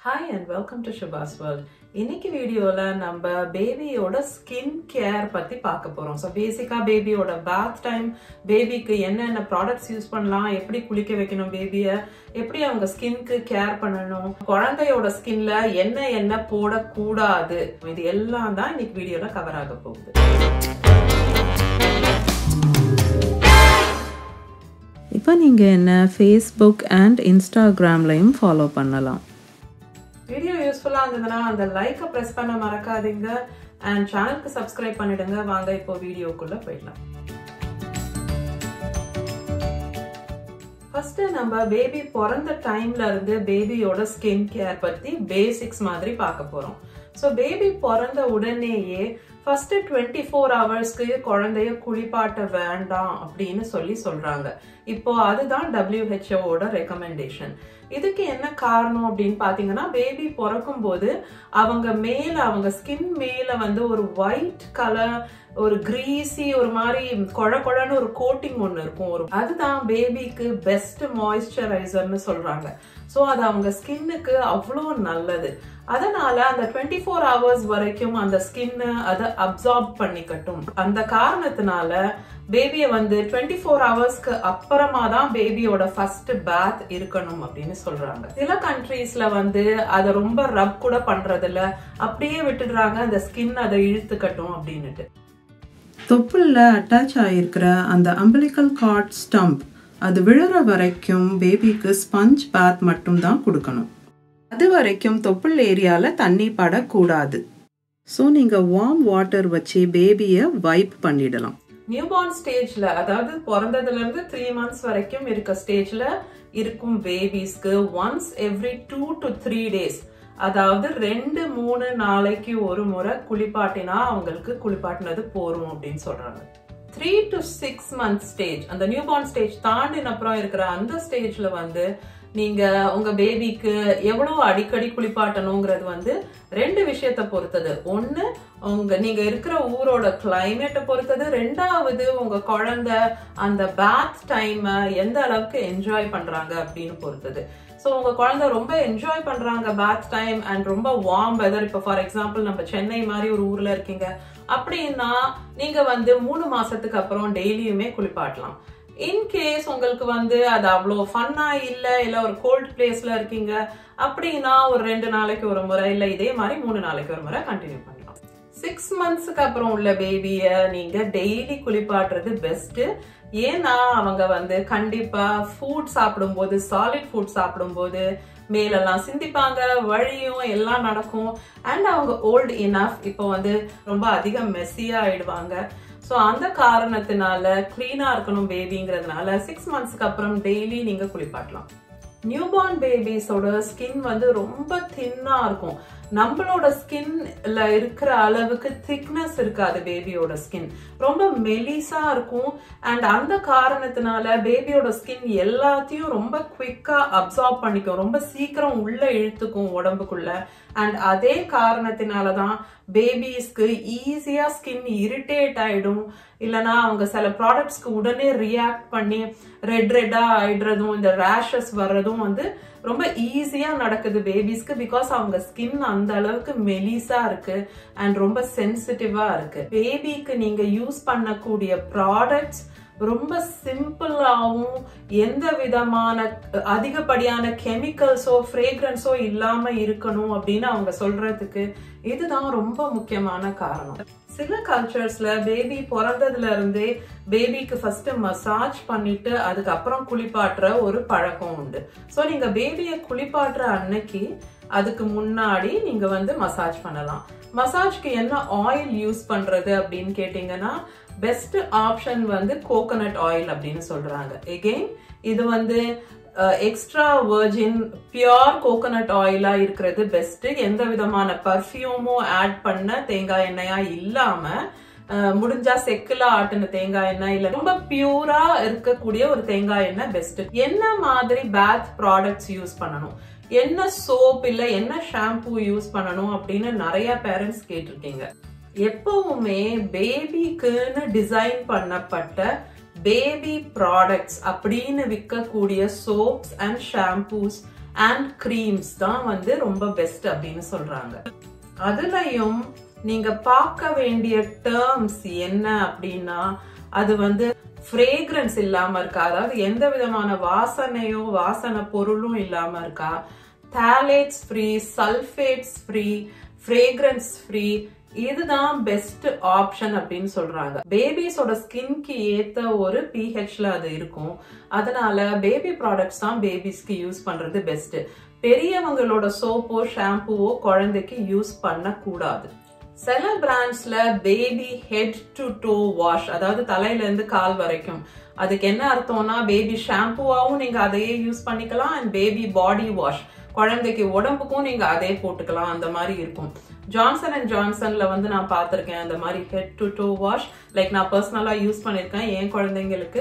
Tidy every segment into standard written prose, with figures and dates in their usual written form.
Hi and welcome to Shubha's World. இன்னைக்கு வீடியோல நம்ம பேபியோட ஸ்கின் கேர் பத்தி பார்க்க போறோம். So பேசிக்கா பேபியோட பாத் டைம், பேபிக்கு என்னென்ன ப்ராடக்ட்ஸ் யூஸ் பண்ணலாம், எப்படி குளிக்க வைக்கணும் பேபிய, எப்படி அவங்க ஸ்கின்க்கு கேர் பண்ணணும், குழந்தையோட ஸ்கின்ல என்ன போடக்கூடாது, இது எல்லாம் தான் இன்னைக்கு வீடியோல கவர் ஆக போகுது. இப்போ நீங்க என்ன Facebook and Instagramலயும் ஃபாலோ பண்ணலாம். வீடியோ யூஸ்ஃபுல்லா இருந்ததுன்னா அந்த லைக்கை பிரஸ் பண்ண மறக்காதீங்க அண்ட் சேனலுக்கு சப்ஸ்கிரைப் பண்ணிடுங்க. வாங்க இப்போ வீடியோக்குள்ள போயிடலாம். ஃபர்ஸ்ட் நம்ம பேபி பிறந்த டைம்ல இருந்து பேபியோட ஸ்கின் கேர் பத்தி பேசிக்ஸ் மாதிரி பார்க்க போறோம். ஸோ பேபி பிறந்த உடனேயே ஃபர்ஸ்ட் 24 ஹவர்ஸ்க்கு குழந்தைய குளிப்பாட்ட வேண்டாம் அப்படின்னு சொல்றாங்க. இப்போ அதுதான் WHO ரெக்கமெண்டேஷன். இதுக்கு என்ன காரணம் அப்படின்னு பாத்தீங்கன்னா, பேபி பிறக்கும் போது அவங்க ஸ்கின் மேல வந்து ஒரு ஒயிட் கலர், ஒரு கிரீசி, ஒரு மாதிரி கொழன்னு ஒரு கோட்டிங் ஒண்ணு இருக்கும். அதுதான் பேபிக்கு பெஸ்ட் மாய்ஸ்சரைசர்னு சொல்றாங்க. சோ அது அவங்க ஸ்கின்னுக்கு அவ்வளோ நல்லது. அதனால அந்த 24 ஹவர்ஸ் வரைக்கும் அந்த ஸ்கின் அதை அப்சார்ப் பண்ணிக்கட்டும். அந்த காரணத்தினால பேபியை வந்து 24 ஹவர்ஸ்க்கு அப்புறமா தான் பேபியோட ஃபர்ஸ்ட் பாத் இருக்கணும் அப்படின்னு சொல்றாங்க. சில கண்ட்ரீஸ்ல வந்து அதை ரொம்ப ரப் கூட பண்றது இல்ல, அப்படியே விட்டுடுறாங்க, அந்த ஸ்கின் அதை இழுத்துக்கட்டும் அப்படின்னுட்டு. தொப்புள்ள அட்டாச் ஆயிருக்கிற அந்த அம்பிலிக்கல் கார்ட் ஸ்டம்ப் அது விழுற வரைக்கும் பேபிக்கு ஸ்பஞ்ச் பாத் மட்டும் தான் கொடுக்கணும். அது வரைக்கும் தொப்புள் ஏரியால தண்ணி படக்கூடாது. ஸோ நீங்க வார்ம் வாட்டர் வச்சு பேபியை வைப் பண்ணிடலாம். நியூபார்ன் ஸ்டேஜ்ல, அதாவது பிறந்ததுல இருந்து 3 months வரைக்கும் இருக்க ஸ்டேஜ்ல இருக்கும் பேபிஸ்க்கு ஒன்ஸ் எவ்ரி 2 to 3 days, அதாவது 2-3 நாளைக்கு ஒரு முறை குளிப்பாட்டினா அவங்களுக்கு குளிப்பாட்டினது போரும் அப்படின்னு சொல்றாங்க. 3 to 6 months ஸ்டேஜ், அந்த நியூபார்ன் ஸ்டேஜ் தாண்டின அப்புறம் இருக்கிற அந்த ஸ்டேஜ்ல வந்து நீங்க உங்க பேபிக்கு எவ்வளவு அடிக்கடி குளிப்பாட்டணுங்கிறது வந்து 2 விஷயத்தை பொறுத்தது. ஒண்ணு நீங்க இருக்கிற ஊரோட கிளைமேட்டை பொறுத்தது, 2வது உங்க குழந்தை அந்த பாத் டைம் எந்த அளவுக்கு என்ஜாய் பண்றாங்க அப்படின்னு பொறுத்தது. ஸோ உங்க குழந்தை ரொம்ப என்ஜாய் பண்றாங்க பாத் டைம் அண்ட் ரொம்ப வார்ம் வெதர், இப்போ ஃபார் எக்ஸாம்பிள் நம்ம சென்னை மாதிரி ஒரு ஊர்ல இருக்கீங்க அப்படின்னா நீங்க வந்து 3 மாசத்துக்கு அப்புறம் டெய்லியுமே குளிப்பாட்டலாம். இன்கேஸ் உங்களுக்கு வந்து அது அவ்வளோ ஃபன்னா இல்ல ஒரு கோல்ட் பிளேஸ்ல இருக்கீங்க அப்படின்னா ஒரு 2 நாளைக்கு ஒரு முறை, இல்ல இதே மாதிரி 3 நாளைக்கு ஒரு முறை கண்டினியூ பண்ணலாம். 6 monthsக்கு அப்புறம் உள்ள பேபிய நீங்க டெய்லி குளிப்பாட்டுறது பெஸ்ட். ஏன்னா அவங்க வந்து கண்டிப்பா ஃபுட் சாப்பிடும்போது, சாலிட் ஃபுட் சாப்பிடும்போது மேலெல்லாம் சிந்திப்பாங்க, வழியும் எல்லாம் நடக்கும். அண்ட் அவங்க ஓல்ட் இனஃப், இப்போ வந்து ரொம்ப அதிகம் மெஸ்ஸியா ஆயிடுவாங்க. ஸோ அந்த காரணத்தினால கிளீனா இருக்கணும் பேபிங்கிறதுனால 6 monthsக்கு அப்புறம் டெய்லி நீங்க குளிப்பாட்டலாம். நியூபார்ன் பேபிஸோட ஸ்கின் வந்து ரொம்ப தின்னா இருக்கும். நம்மளோட ஸ்கின்ல இருக்கிற அளவுக்கு திக்னஸ் இருக்காது பேபியோட ஸ்கின், ரொம்ப மெலிசா இருக்கும். அண்ட் அந்த காரணத்தினால பேபியோட ஸ்கின் எல்லாத்தையும் ரொம்ப குவிக்கா அப்சார்ப் பண்ணிக்கும், ரொம்ப சீக்கிரம் உள்ள இழுத்துக்கும் உடம்புக்குள்ள. அண்ட் அதே காரணத்தினாலதான் பேபிஸ்க்கு ஈஸியா ஸ்கின் இரிட்டேட் ஆயிடும், இல்லனா அவங்க சில ப்ராடக்ட்ஸ்க்கு உடனே ரியாக்ட் பண்ணி ரெட்டா ஆயிடுறதும், இந்த ரேஷஸ் வர்றதும் வந்து ரொம்ப ஈஸியா நடக்குது பேபிஸ்க்கு. பிகாஸ் அவங்க ஸ்கின் அந்த அளவுக்கு மெலிசா இருக்கு அண்ட் ரொம்ப சென்சிட்டிவா இருக்கு. பேபிக்கு நீங்க யூஸ் பண்ணக்கூடிய ப்ராடக்ட்ஸ் ரொம்ப சிம்பிளாவும் எந்த விதமான அதிகப்படியான கெமிக்கல்ஸோ ஃப்ரேக்ரன்ஸோ இல்லாம இருக்கணும் அப்படின்னு அவங்க சொல்றதுக்கு இதுதான் ரொம்ப முக்கியமான காரணம். சில கல்ச்சர்ஸ்ல பேபி பிறந்ததுல இருந்தே பேபிக்கு ஃபர்ஸ்ட் மசாஜ் பண்ணிட்டு அதுக்கப்புறம் குளிப்பாட்டுற ஒரு பழக்கம் உண்டு. ஸோ நீங்க பேபியை குளிப்பாட்டுற அன்னைக்கு அதுக்கு முன்னாடி நீங்க வந்து மசாஜ் பண்ணலாம். மசாஜ்க்கு என்ன ஆயில் யூஸ் பண்றது அப்படின்னு கேட்டீங்கன்னா, பெஸ்ட் ஆப்ஷன் வந்து கோகோனட் ஆயில் அப்படின்னு சொல்றாங்க. எகெயின் இது வந்து எக்ஸ்ட்ரா வெர்ஜின் பியூர் கோகோனட் ஆயிலா இருக்கிறது பெஸ்ட். எந்த விதமான பர்ஃபியூமும் ஆட் பண்ண தேங்காய் எண்ணெயா இல்லாம, முடிஞ்சா செக்குல ஆட்டின தேங்காய் எண்ணெய் இல்ல ரொம்ப பியூரா இருக்கக்கூடிய ஒரு தேங்காய் எண்ணெய் பெஸ்ட். என்ன மாதிரி பாத் ப்ராடக்ட்ஸ் யூஸ் பண்ணணும், என்ன சோப் இல்ல என்ன ஷாம்பூ யூஸ் பண்ணணும் அப்படின்னு நிறைய பேரண்ட்ஸ் கேட்டிருக்கீங்க. எப்பவுமே பேபிக்குன்னு டிசைன் பண்ணப்பட்ட பேபி ப்ராடக்ட்ஸ் அப்படின்னு விற்கக்கூடிய soaps and shampoos and creams தான் வந்து ரொம்ப பெஸ்ட் அப்படின்னு சொல்றாங்க. அதுலயும் நீங்க பார்க்க வேண்டிய டேர்ம்ஸ் என்ன அப்படின்னா, அது வந்து ஃப்ரேக்ரன்ஸ் இல்லாம இருக்கா, அதாவது எந்த விதமான வாசனையோ வாசனை பொருளும் இல்லாம இருக்கா, phthalates free, sulphates free, fragrance free, இதுதான் பெஸ்ட் ஆப்ஷன் அப்படின்னு சொல்றாங்க. பேபிஸோட ஸ்கின்க்கு ஏத்த ஒரு pHல அது இருக்கும். அதனால பேபி ப்ராடக்ட்ஸ் தான் பேபிஸ்க்கு யூஸ் பண்றது பெஸ்ட். பெரியவங்களோட சோப்போ ஷாம்புவோ குழந்தைக்கு யூஸ் பண்ண கூடாது. சில பிராண்ட்ஸ்ல baby head to toe wash, அதாவது தலையில இருந்து கால் வரைக்கும், அதுக்கு என்ன அர்த்தம்னா பேபி ஷாம்புவாவும் நீங்க அதையே யூஸ் பண்ணிக்கலாம் அண்ட் பேபி பாடி வாஷ், குழந்தைக்கு உடம்புக்கும் நீங்க அதே போட்டுக்கலாம், அந்த மாதிரி இருக்கும். ஜான்சன் அண்ட் ஜான்சன்ல வந்து நான் பார்த்திருக்கேன் அந்த மாதிரி head to toe wash, like நான் பர்சனலா யூஸ் பண்ணிருக்கேன் என் குழந்தைங்களுக்கு.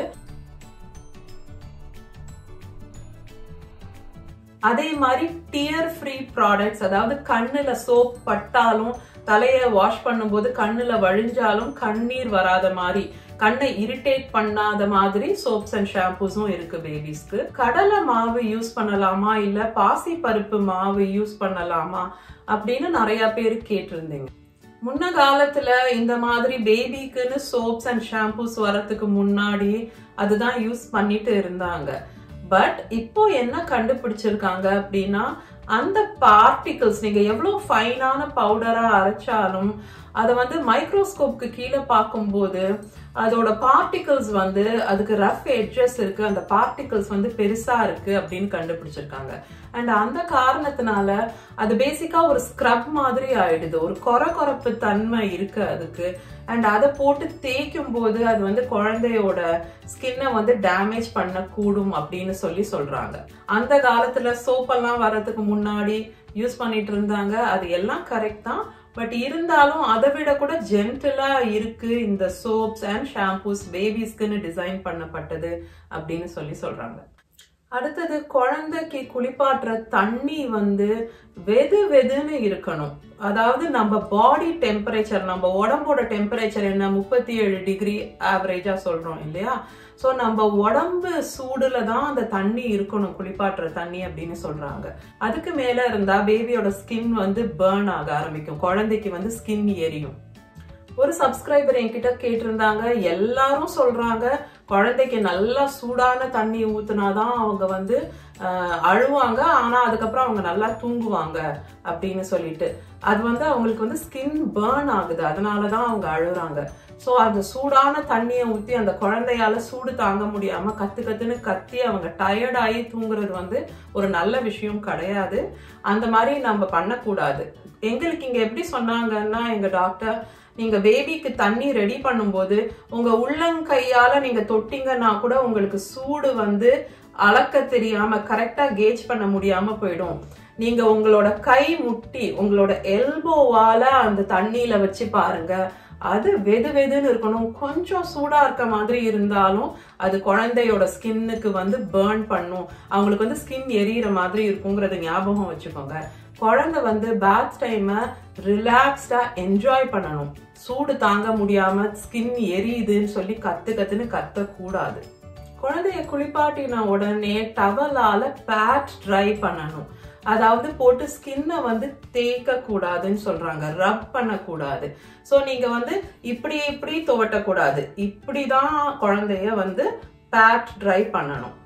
அதே மாதிரி டியர் ஃப்ரீ ப்ராடக்ட்ஸ், அதாவது கண்ணுல சோப் பட்டாலும் தலைய வாஷ் பண்ணும்போது கண்ணுல வழிஞ்சாலும் கண்ணீர் வராத மாதிரி, கண்ணை இரிட்டேட் பண்ணாத மாதிரி சோப்ஸ் அண்ட் ஷாம்பூஸும் இருக்கு பேபிஸ்க்கு. கடலை மாவு யூஸ் பண்ணலாமா இல்ல பாசி பருப்பு மாவு யூஸ் பண்ணலாமா அப்படின்னு நிறைய பேர் கேட்டிருந்தீங்க. முன்ன காலத்துல இந்த மாதிரி பேபிக்குன்னு சோப்ஸ் அண்ட் ஷாம்பூஸ் வரதுக்கு முன்னாடி அதுதான் யூஸ் பண்ணிட்டு இருந்தாங்க. பட் இப்போ என்ன கண்டுபிடிச்சிருக்காங்க அப்படின்னா, அந்த பார்ட்டிகிள்ஸ் நீங்க எவ்வளவு ஃபைனான பவுடரா அரைச்சாலும் அதை வந்து மைக்ரோஸ்கோப்க்கு கீழே பார்க்கும்போது அதோட பார்ட்டிகிள்ஸ் வந்து அதுக்கு ரஃப் எட்ஜஸ் இருக்கு, அந்த பார்ட்டிகிள்ஸ் வந்து பெருசா இருக்கு அப்படின்னு கண்டுபிடிச்சிருக்காங்க. அண்ட் அந்த காரணத்தினால அது பேசிக்கா ஒரு ஸ்க்ரப் மாதிரி ஆயிடுது, ஒரு கொரகொரப்பு தன்மை இருக்கு அதுக்கு. அண்ட் அதை போட்டு தேய்க்கும் போது அது வந்து குழந்தையோட ஸ்கின்னை வந்து டேமேஜ் பண்ண கூடும் அப்படின்னு சொல்றாங்க. அந்த காலத்துல சோப்பெல்லாம் வர்றதுக்கு முன்னாடி யூஸ் பண்ணிட்டு இருந்தாங்க, அது எல்லாம் கரெக்ட் தான். பட் இருந்தாலும் அதை விட கூட ஜென்டிலா இருக்கு இந்த சோப்ஸ் அண்ட் ஷாம்பூஸ், பேபிஸ்க்குன்னு டிசைன் பண்ணப்பட்டது அப்படின்னு சொல்றாங்க. அடுத்தது, குழந்தைக்கு குளிப்பாட்டுற தண்ணி வந்து வெது வெதுன்னு இருக்கணும். அதாவது நம்ம பாடி டெம்பரேச்சர், நம்ம உடம்போட டெம்பரேச்சர் என்ன 37 டிகிரி ஆவரேஜா சொல்றோம் இல்லையா? சோ நம்ம உடம்பு சூடுல தான் அந்த தண்ணி இருக்கணும், குளிப்பாட்டுற தண்ணி அப்படின்னு சொல்றாங்க. அதுக்கு மேல இருந்தா பேபியோட ஸ்கின் வந்து பர்ன் ஆக ஆரம்பிக்கும், குழந்தைக்கு வந்து ஸ்கின் எரியும். ஒரு சப்ஸ்கிரைபர் என்கிட்ட கேட்டிருந்தாங்க, எல்லாரும் சொல்றாங்க குழந்தைக்கு நல்லா சூடான தண்ணி ஊத்துனாதான் அவங்க வந்து அழுவாங்க, ஆனா அதுக்கப்புறம் அவங்க நல்லா தூங்குவாங்க அப்படின்னு சொல்லிட்டு. அது வந்து அவங்களுக்கு வந்து ஸ்கின் பர்ன் ஆகுது, அதனாலதான் அவங்க அழுறாங்க. சோ அந்த சூடான தண்ணியை ஊத்தி அந்த குழந்தையால சூடு தாங்க முடியாம கத்துன்னு கத்தி அவங்க டயர்ட் ஆகி தூங்குறது வந்து ஒரு நல்ல விஷயம் கிடையாது. அந்த மாதிரி நம்ம பண்ணக்கூடாது. எங்களுக்கு இங்க எப்படி சொன்னாங்கன்னா எங்க டாக்டர், நீங்க பேபிக்கு தண்ணி ரெடி பண்ணும்போது உங்க உள்ளங்கையால நீங்க தொட்டிங்கன்னா கூட உங்களுக்கு சூடு வந்து அளக்க தெரியாம கரெக்டா கேஜ் பண்ண முடியாம போயிடும். நீங்க உங்களோட கை முட்டி உங்களோட எல்போவால அந்த தண்ணியில வச்சு பாருங்க, அது வெது வெதுன்னு இருக்கணும். கொஞ்சம் சூடா இருக்க மாதிரி இருந்தாலும் அது குழந்தையோட ஸ்கின்னுக்கு வந்து பர்ன் பண்ணும், அவங்களுக்கு வந்து ஸ்கின் எரியிற மாதிரி இருக்குங்கிறத ஞாபகம் வச்சுக்கோங்க. குழந்தை வந்து பாத் டைம் ரிலாக்ஸ்டா என்ஜாய் பண்ணணும். சூடு தாங்க முடியாம ஸ்கின் எரியுதுன்னு சொல்லி கத்துன்னு கத்த கூடாது. குழந்தைய குளிப்பாட்டின உடனே டவலால பேட் ட்ரை பண்ணணும். அதாவது போட்டு ஸ்கின்னை வந்து தேய்க்க கூடாதுன்னு சொல்றாங்க, ரப் பண்ண கூடாது. சோ நீங்க வந்து இப்படி துவட்டக்கூடாது, இப்படிதான் குழந்தைய வந்து பேட் ட்ரை பண்ணணும்.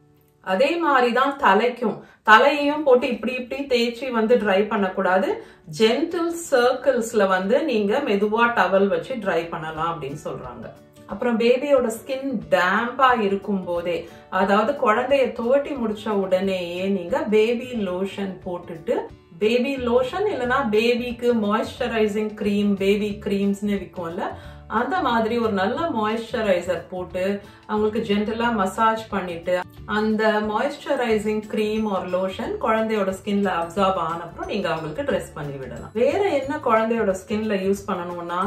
அதே மாதிரிதான் தலையையும் போட்டு இப்படி தேய்ச்சி வந்து ட்ரை பண்ணக்கூடாது. ஜென்டில் சர்க்கிள்ஸ்ல வந்து நீங்க மெதுவா டவல் வச்சு ட்ரை பண்ணலாம் அப்படின்னு சொல்றாங்க. அப்புறம் பேபியோட ஸ்கின் டேம்பா இருக்கும் போதே, அதாவது குழந்தைய துவட்டி முடிச்ச உடனேயே நீங்க பேபி லோஷன் போட்டுட்டு, பேபி லோஷன் இல்லைன்னா பேபிக்கு மாய்ஸ்சரைசிங் கிரீம், பேபி கிரீம்ஸ்னு விற்கும்ல, அந்த மாதிரி ஒரு நல்ல மாய்ஸ்சரைசர் போட்டு அவங்களுக்கு ஜென்டலா மசாஜ் பண்ணிட்டு அந்த மாய்ஸ்சரைசிங் கிரீம் ஒரு லோஷன் குழந்தையோட ஸ்கின்ல அப்சார்ப் ஆனப்புறம் நீங்க அவங்களுக்கு ட்ரெஸ் பண்ணி விடலாம். வேற என்ன குழந்தையோட ஸ்கின்ல யூஸ் பண்ணணும்னா,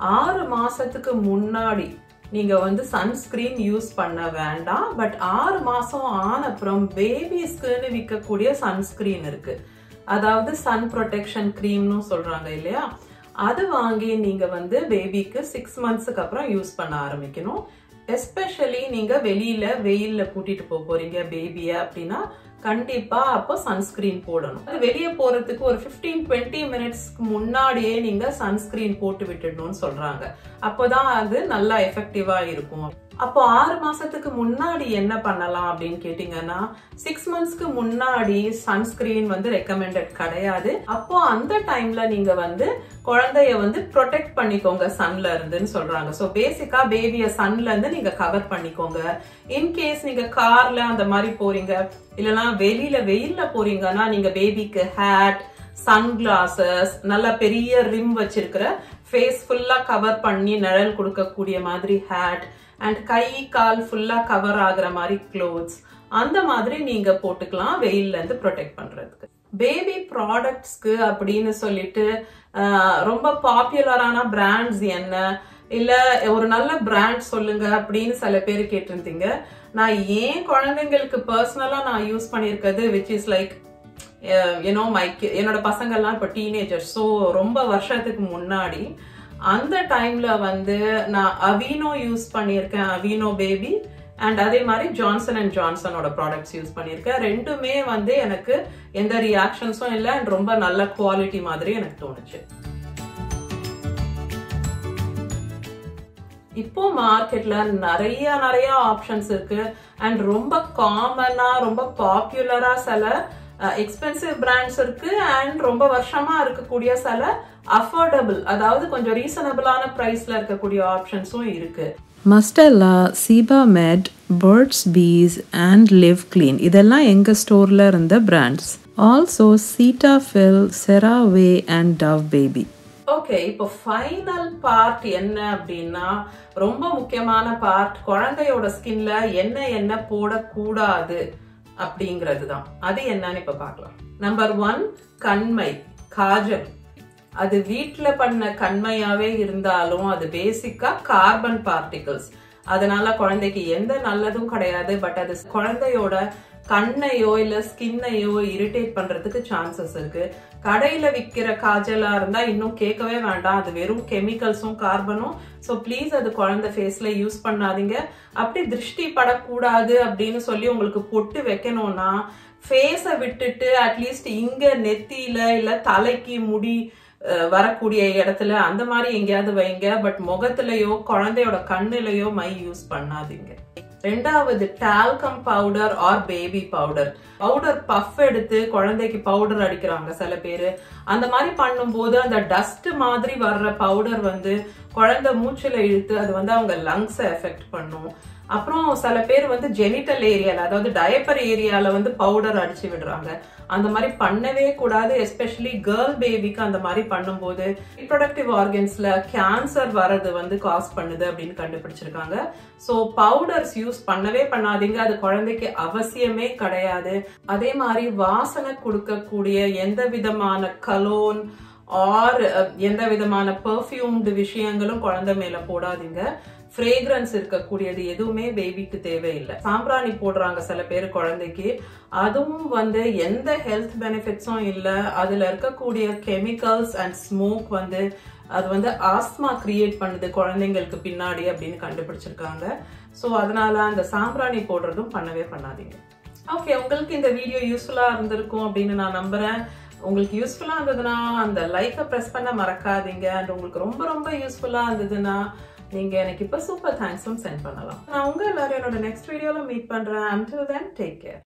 6 மாசத்துக்கு முன்னாடி நீங்க வந்து சன்ஸ்கிரீன் யூஸ் பண்ண வேண்டாம். பட் 6 மாசம் ஆனப்புறம் பேபிஸ்க்குன்னு விற்கக்கூடிய சன்ஸ்கிரீன் இருக்கு, அதாவது சன் ப்ரொடெக்ஷன் கிரீம்னு சொல்றாங்க இல்லையா, அது வாங்கி நீங்க வந்து பேபிக்கு 6 மந்த்ஸ்க்கு அப்புறம் யூஸ் பண்ண ஆரம்பிக்கணும். எஸ்பெஷலி நீங்க வெளியில வெயில்ல கூட்டிட்டு போறீங்க பேபிய அப்படின்னா கண்டிப்பா அப்போ சன்ஸ்கிரீன் போடணும். அது வெளியே போறதுக்கு ஒரு 15-20 மினிட்ஸ்க்கு முன்னாடியே நீங்க சன்ஸ்கிரீன் போட்டு விட்டுடணும்னு சொல்றாங்க. அப்போதான் அது நல்லா எஃபெக்டிவா இருக்கும். அப்போ 6 மாசத்துக்கு முன்னாடி என்ன பண்ணலாம் அப்படின்னு கேட்டீங்கன்னா, 6 மந்த்ஸ்க்கு முன்னாடி சன்ஸ்கிரீன் வந்து ரெக்கமெண்டட் கிடையாது. அப்போ அந்த டைம்ல நீங்க வந்து குழந்தைய வந்து ப்ரொடெக்ட் பண்ணிக்கோங்க சன்ல இருந்துன்னு சொல்றாங்க. சோ பேசிக்கா பேபிய சன்ல இருந்து நீங்க கவர் பண்ணிக்கோங்க. இன்கேஸ் நீங்க கார்ல அந்த மாதிரி போறீங்க, இல்லனா வெளியில வெயில்ல போறீங்கன்னா நீங்க பேபிக்கு ஹேட், சன்கிளாசஸ், நல்ல பெரிய ரிம் வச்சிருக்கிற ஃபேஸ் ஃபுல்லா கவர் பண்ணி நிழல் கொடுக்கக்கூடிய மாதிரி ஹேட் அண்ட் கை கால் ஃபுல்லா கவர் ஆகுற மாதிரி க்ளோத்ஸ் அந்த மாதிரி நீங்க போட்டுக்கலாம் வெயில்ல இருந்து ப்ரொடெக்ட் பண்றதுக்கு. பேபி ப்ராடக்ட்ஸ்க்கு அப்படின்னு சொல்லிட்டு ரொம்ப பாப்புலரான பிராண்ட்ஸ் என்ன, இல்ல ஒரு நல்ல பிராண்ட் சொல்லுங்க அப்படின்னு சில பேர் கேட்டிருந்தீங்க. நான் ஏன் குழந்தைங்களுக்கு பர்சனலா நான் யூஸ் பண்ணிருக்கிறது விச் இஸ் லைக் என்னோட பசங்கள்லாம் இப்போ டீனேஜர். ஸோ ரொம்ப வருஷத்துக்கு முன்னாடி அந்த டைம்ல வந்து நான் அவினோ யூஸ் பண்ணியிருக்கேன், அவினோ பேபி, அண்ட் அதே மாதிரி ஜான்சன் அண்ட் ஜான்சனோட ப்ராடக்ட்ஸ் யூஸ் பண்ணியிருக்கேன். ரெண்டுமே வந்து எனக்கு எந்த ரியாக்ஷன்ஸும் இல்லை அண்ட் ரொம்ப நல்ல குவாலிட்டி மாதிரி எனக்கு தோணுச்சு. இப்போ மார்க்கெட்ல நிறைய ஆப்ஷன்ஸ் இருக்கு அண்ட் ரொம்ப காமனா ரொம்ப பாப்புலரா சில எக்ஸ்பென்சிவ் பிராண்ட்ஸ் இருக்கு அண்ட் ரொம்ப வருஷமா இருக்கக்கூடிய சில அஃபோர்டபிள், அதாவது கொஞ்சம் ரீசனபிளான பிரைஸ்ல இருக்கக்கூடிய ஆப்ஷன்ஸும் இருக்கு. Mustela, Sebamed, Burt's Bees and Live Clean இதெல்லாம் எங்க ஸ்டோர்ல இருந்த பிராண்ட்ஸ். Also Cetaphil, CeraVe and Dove baby. Okay, இப்போ ஃபைனல் பார்ட் என்ன அப்படின்னா, ரொம்ப முக்கியமான பார்ட், குழந்தையோட ஸ்கின்ல என்ன போடக்கூடாது அப்படிங்கிறது தான். அது என்னன்னு இப்ப பார்க்கலாம். நம்பர் 1, கண்மை, காஜல். அது வீட்டுல பண்ண கண்மையாவே இருந்தாலும் அது பேசிக்கா கார்பன் பார்ட்டிகல்ஸ், அதனால குழந்தைக்கு எந்த நல்லதும் கிடையாது. பட் அது குழந்தையோட கண்ணையோ இல்ல ஸ்கின்னையோ இரிட்டேட் பண்றதுக்கு சான்சஸ் இருக்கு. கடையில விற்கிற காஜலா இருந்தா இன்னும் கேட்கவே வேண்டாம், அது வெறும் கெமிக்கல்ஸும் கார்பனும். ஸோ ப்ளீஸ் அது குழந்தை ஃபேஸ்ல யூஸ் பண்ணாதீங்க. அப்படி திருஷ்டி படக்கூடாது அப்படின்னு சொல்லி உங்களுக்கு பொட்டு வைக்கணும்னா ஃபேஸை விட்டுட்டு அட்லீஸ்ட் இங்க நெத்தியில இல்ல தலைக்கு முடி வரக்கூடிய இடத்துல அந்த மாதிரி எங்கேயாவது வைங்க. பட் முகத்திலயோ குழந்தையோட கண்ணுலயோ மை யூஸ் பண்ணாதீங்க. ரெண்டாவது, talcum powder or baby powder. Powder puff எடுத்து குழந்தைக்கு பவுடர் அடிக்கிறாங்க சில பேரு. அந்த மாதிரி பண்ணும்போது அந்த டஸ்ட் மாதிரி வர்ற பவுடர் வந்து குழந்தை மூச்சுல இழுத்து அது வந்து அவங்க லங்ஸை எஃபெக்ட் பண்ணும். அப்புறம் சில பேர் வந்து ஜெனிட்டல் ஏரியால, அதாவது டயப்பர் ஏரியால வந்து பவுடர் அடிச்சு விடுறாங்க. அந்த மாதிரி பண்ணவே கூடாது. எஸ்பெஷலி கேர்ள் பேபிக்கு அந்த மாதிரி பண்ணும்போது ரிப்ரொடக்டிவ் ஆர்கன்ஸ்ல கேன்சர் வர்றது வந்து காஸ் பண்ணுது அப்படின்னு கண்டுபிடிச்சிருக்காங்க. ஸோ பவுடர்ஸ் யூஸ் பண்ணவே பண்ணாதீங்க, அது குழந்தைக்கு அவசியமே கிடையாது. அதே மாதிரி வாசனை கொடுக்கக்கூடிய எந்த விதமான கலோன் ஆர் எந்த விதமான பெர்ஃபியூம்டு விஷயங்களும் குழந்தை மேல போடாதீங்க. ஃப்ரேக்ரன்ஸ் இருக்கக்கூடியது எதுவுமே பேபிக்கு தேவையில்லை. சாம்பிராணி போடுறாங்க சில பேர் குழந்தைக்கு, அதுவும் வந்து எந்த ஹெல்த் பெனிஃபிட்ஸும் இல்லை. அதுல இருக்கக்கூடிய கெமிக்கல்ஸ் அண்ட் ஸ்மோக் வந்து அது வந்து ஆஸ்மா கிரியேட் பண்ணுது குழந்தைங்களுக்கு பின்னாடி அப்படின்னு கண்டுபிடிச்சிருக்காங்க. ஸோ அதனால அந்த சாம்பிராணி போடுறதும் பண்ணவே பண்ணாதீங்க. ஓகே, உங்களுக்கு இந்த வீடியோ யூஸ்ஃபுல்லா இருந்திருக்கும் அப்படின்னு நான் நம்புறேன். உங்களுக்கு யூஸ்ஃபுல்லா இருந்ததுன்னா அந்த லைக்கை ப்ரெஸ் பண்ண மறக்காதீங்க. அண்ட் உங்களுக்கு ரொம்ப ரொம்ப யூஸ்ஃபுல்லா இருந்ததுன்னா நீங்க எனக்கு இப்ப சூப்பர் தேங்க்ஸும் சென்ட் பண்ணலாம். நான் உங்க எல்லாரும் என்னோட நெக்ஸ்ட் வீடியோல மீட் பண்றேன். Until then, take care.